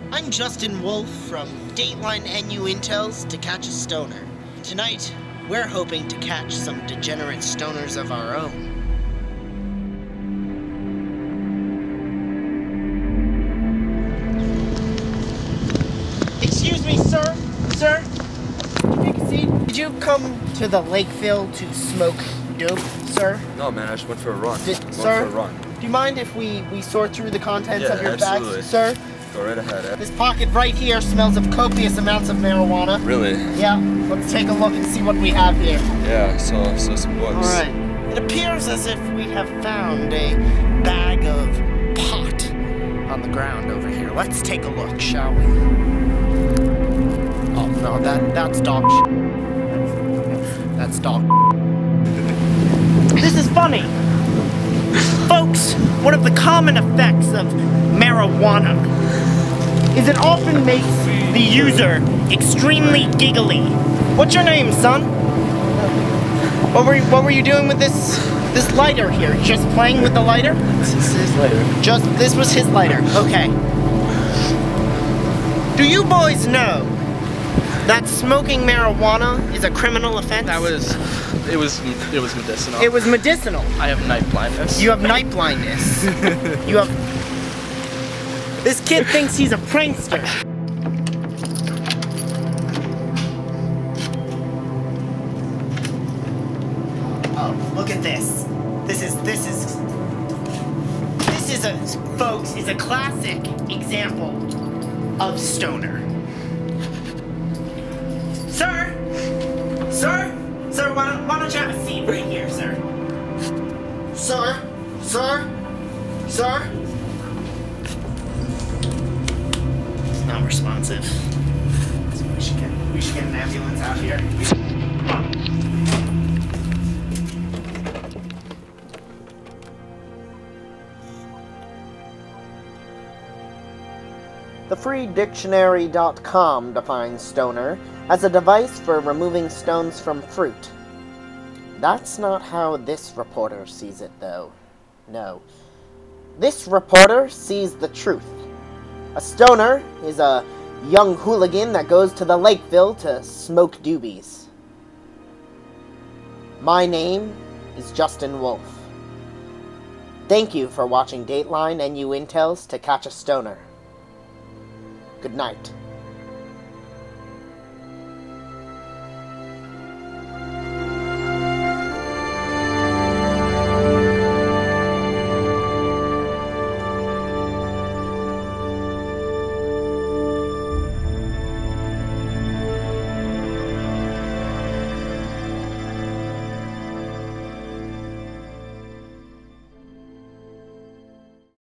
I'm Justin Wolf from Dateline NU Intels to Catch a Stoner. Tonight, we're hoping to catch some degenerate stoners of our own. Excuse me, sir? Sir? Take a seat. Did you come to the Lakeville to smoke dope, sir? No, man, I just went for a run. Sir, do you mind if we sort through the contents of your absolutely. bags, sir? Go right ahead. This pocket right here smells of copious amounts of marijuana. Really? Yeah, let's take a look and see what we have here. Yeah, so some books. Alright. It appears as if we have found a bag of pot on the ground over here. Let's take a look, shall we? Oh no, that's dog shit. That's dog. This is funny. Folks, one of the common effects of marijuana is it often makes the user extremely giggly. What's your name, son? What were you doing with this lighter here? Just playing with the lighter? This is his lighter. This was his lighter. Okay. Do you boys know that smoking marijuana is a criminal offense? It was medicinal. It was medicinal. I have night blindness. You have night blindness. You have... This kid thinks he's a prankster. Oh, look at this. This is folks, is a classic example of stoner. Sir? Sir? Sir, why don't you have a seat right here, sir? Sir? Sir? Sir? It's not responsive. So we should get an ambulance out here. TheFreeDictionary.com defines stoner as a device for removing stones from fruit. That's not how this reporter sees it, though. No. This reporter sees the truth. A stoner is a young hooligan that goes to the Lakeville to smoke doobies. My name is Justin Wolf. Thank you for watching Dateline NU Intels to Catch a Stoner. Good night.